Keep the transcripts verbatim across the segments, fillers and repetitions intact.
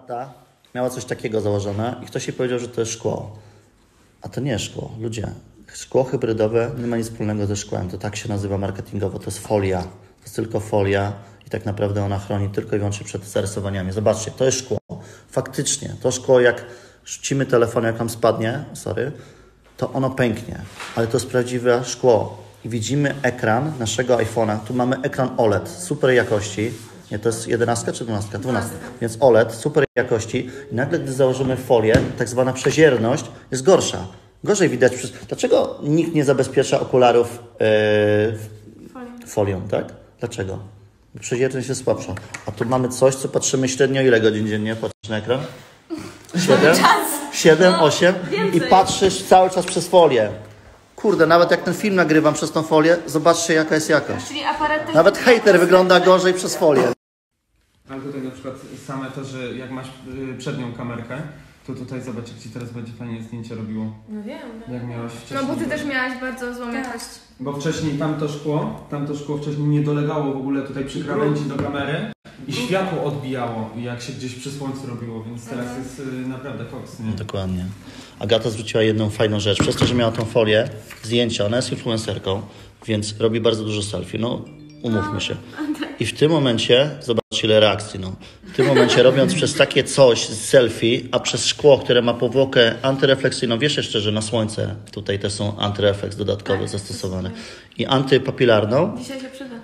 Agata miała coś takiego założone i ktoś jej powiedział, że to jest szkło. A to nie jest szkło, ludzie. Szkło hybrydowe nie ma nic wspólnego ze szkłem. To tak się nazywa marketingowo. To jest folia. To jest tylko folia i tak naprawdę ona chroni tylko i wyłącznie przed zarysowaniami. Zobaczcie, to jest szkło. Faktycznie, to szkło jak rzucimy telefon, jak nam spadnie, sorry, to ono pęknie. Ale to jest prawdziwe szkło. I widzimy ekran naszego iPhone'a. Tu mamy ekran O L E D super jakości. Nie, to jest jedenastka czy dwunastka? dwunastka. Więc O L E D super jakości. I nagle, gdy założymy folię, tak zwana przezierność jest gorsza. Gorzej widać. Przez... Dlaczego nikt nie zabezpiecza okularów yy, folią. folią, tak? Dlaczego? Bo przezierność jest słabsza. A tu mamy coś, co patrzymy średnio ile godzin dziennie? Patrz na ekran. Siedem? Siedem, osiem. I patrzysz cały czas przez folię. Kurde, nawet jak ten film nagrywam przez tą folię, zobaczcie jaka jest jakość. Czyli aparat nawet hejter wygląda gorzej przez folię. Ale tutaj na przykład same to, że jak masz przednią kamerkę, to tutaj zobacz, jak ci teraz będzie fajnie zdjęcie robiło. No wiem. Jak miałaś wcześniej. No bo ty też miałaś bardzo złą jakość. Bo wcześniej tamto szkło, tamto szkło wcześniej nie dolegało w ogóle tutaj przy krawędzi do kamery i światło odbijało, jak się gdzieś przy słońcu robiło, więc teraz mhm. jest y, naprawdę koks, nie? Dokładnie. Agata zwróciła jedną fajną rzecz. Przez to, że miała tą folię, zdjęcia, ona jest influencerką, więc robi bardzo dużo selfie. No, umówmy się. I w tym momencie, zobaczcie ile reakcji, no. W tym momencie robiąc przez takie coś z selfie, a przez szkło, które ma powłokę antyrefleksyjną, wiesz jeszcze, że na słońce tutaj też są antyrefleks dodatkowe tak, zastosowane. I antypapilarną. Dzisiaj się przyda.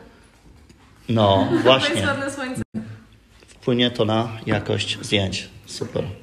No, właśnie. To jest ładne słońce. Wpłynie to na jakość zdjęć. Super.